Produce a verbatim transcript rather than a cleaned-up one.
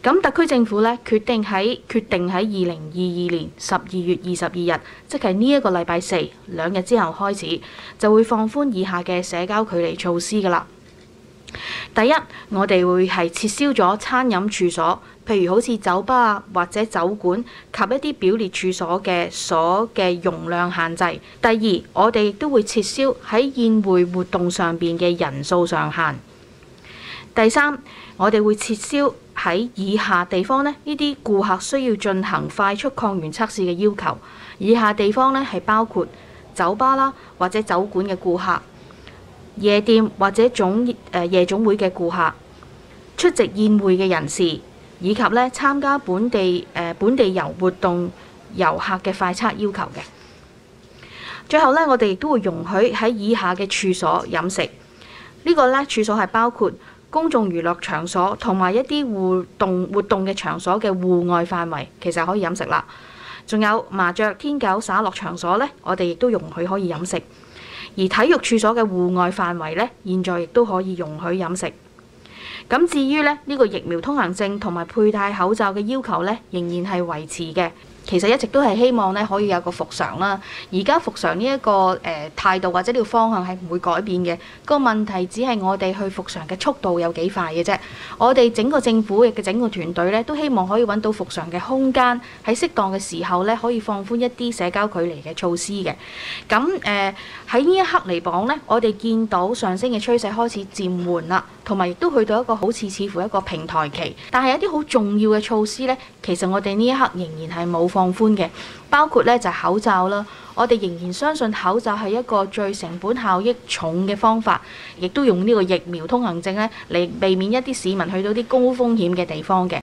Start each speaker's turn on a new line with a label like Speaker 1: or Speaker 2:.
Speaker 1: 咁特區政府咧決定喺決定喺二零二二年十二月二十二日，即係呢一個禮拜四兩日之後開始，就會放寬以下嘅社交距離措施㗎啦。第一，我哋會係撤銷咗餐飲處所，譬如好似酒吧啊或者酒館及一啲表列處所嘅所嘅容量限制。第二，我哋亦都會撤銷喺宴會活動上邊嘅人數上限。第三，我哋會撤銷喺以下地方呢，呢啲顧客需要進行快速抗原測試嘅要求。以下地方呢係包括酒吧啦或者酒館嘅顧客、夜店或者總誒、呃、夜總會嘅顧客、出席宴會嘅人士，以及咧參加本地誒、呃、本地遊活動遊客嘅快測要求嘅。最後咧，我哋亦都會容許喺以下嘅處所飲食。呢個咧處所係包括公眾娛樂場所同埋一啲活動活動嘅場所嘅戶外範圍，其實可以飲食啦。仲有麻雀、天九、耍樂場所咧，我哋亦都容許可以飲食。而體育處所嘅戶外範圍咧，現在亦都可以容許飲食。咁至於咧呢個疫苗通行證同埋佩戴口罩嘅要求咧，仍然係維持嘅。其實一直都係希望咧可以有個復常啦。而家復常呢一個誒、呃、態度或者呢個方向係唔會改變嘅。個問題只係我哋去復常嘅速度有幾快嘅啫。我哋整個政府嘅整個團隊咧都希望可以揾到復常嘅空間，喺適當嘅時候咧可以放寬一啲社交距離嘅措施嘅。咁誒喺呢一刻嚟講咧，我哋見到上升嘅趨勢開始漸緩啦，同埋亦都去到一個好似似乎一個平台期。但係一啲好重要嘅措施咧，其實我哋呢一刻仍然係冇放寬嘅，包括咧就係口罩啦。我哋仍然相信口罩係一個最成本效益重嘅方法，亦都用呢個疫苗通行證咧嚟避免一啲市民去到啲高風險嘅地方嘅。